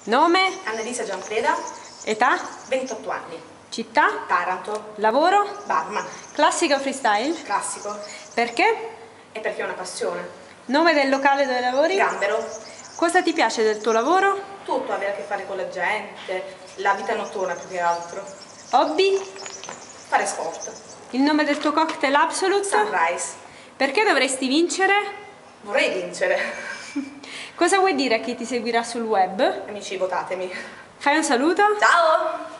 Nome? Annalisa Gianfreda. Età? 28 anni. Città? Taranto. Lavoro? Barman. Classica o freestyle? Classico. Perché? E perché è una passione. Nome del locale dove lavori? Gambero. Cosa ti piace del tuo lavoro? Tutto, avere a che fare con la gente, la vita notturna più che altro. Hobby? Fare sport. Il nome del tuo cocktail Absolute? Sunrise. Perché dovresti vincere? Vorrei vincere. Cosa vuoi dire a chi ti seguirà sul web? Amici, votatemi. Fai un saluto? Ciao!